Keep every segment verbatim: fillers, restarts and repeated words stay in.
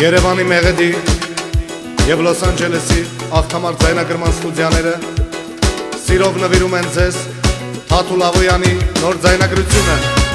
Երևանի Մեղեդի և Լոս Անջելեսի աղթամար ձայնագրման ստուդիաները սիրով նվիրում են ձեզ Թաթու Լավոյանի նոր ձայնագրությունը։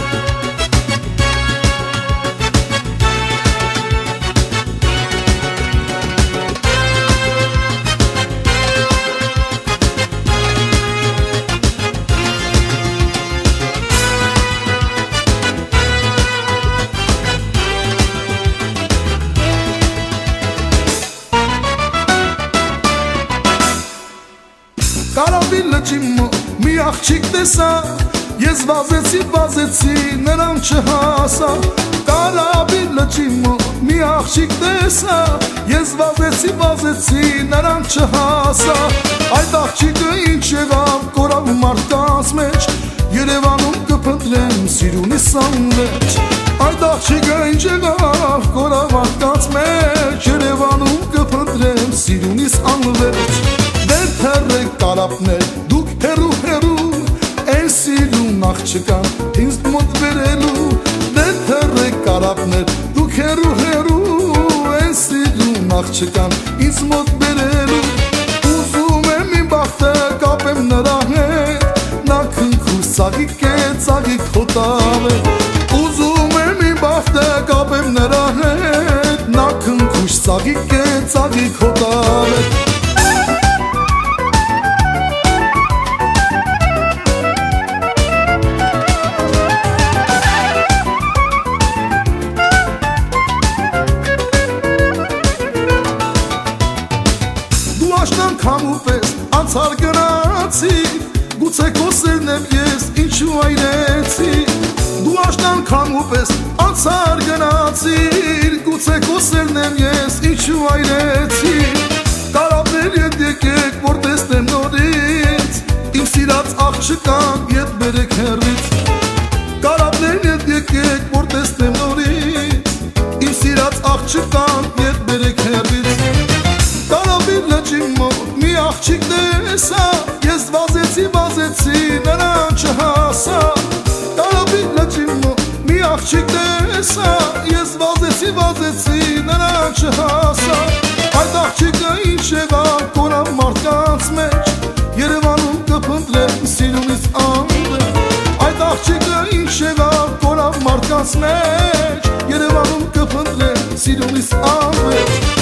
Կարավի լճիմո մի աղջիկ տեսա, ես վազեցի, վազեցի, նրան չհասա։ Կարավի լճիմո մի աղջիկ տեսա, ես վազեցի, վազեցի, նրան չհասա։ Այդ աղջիկը ինչ եղավ, կորավ մարդկանց մեջ, Երևանում կփնտրեմ սիրունիս անվերջ։ Այդ աղջիկը ինչ եղավ, կորավ մարդկանց մեջ, Երևանում կփնտրեմ սիրունիս անվերջ։ Դեր թերեք կարապներ, դուք հերու հերու, են սիրուն աղջկան ինձ մոտ վերելու։ Դեր թերեք կարապներ, դուք հերու հերու, են սիրուն աղջկան ինձ մոտ վերելու։ Ուզում եմ իմ բախտը կապեմ նրա հետ, նա քնքուս ծաղիկ է, ծաղիկ հոտավ է։ Ուզում եմ իմ բախտը կապեմ նրա հետ, նա քնքուս ծաղիկ է, ծաղիկ հոտավ է։ Քամուպես անցար գնացի, գուցե կոսերն եմ ես ինչու այրեցի։ Դու աշնան քամուպես անցար գնացի, գուցե կոսերն եմ ես ինչու այրեցի։ Կարապներ ետ եկեք, որ տեսնեմ նորից, իմ սիրած աղջկան ետ բերեք հեռից։ Կարապներ ետ եկեք, որ տեսնեմ նորից, իմ սիրած աղջկան ետ բերեք հեռից։ Կարապի լճիմո մի աղջիկ տեսա, ես վազեցի, վազեցի, նրան չհասա։ Կարապի լճիմո մի աղջիկ տեսա, ես վազեցի, վազեցի, նրան չհասա։ Այդ աղջիկը ինչ եղավ, կորավ մարդկանց մեջ, Երևանում կփնտրեմ սիրունիս անվերջ։ Այդ աղջիկը ինչ եղավ, կորավ մարդկանց մեջ, Երևանում կփնտրեմ սիրունիս անվերջ։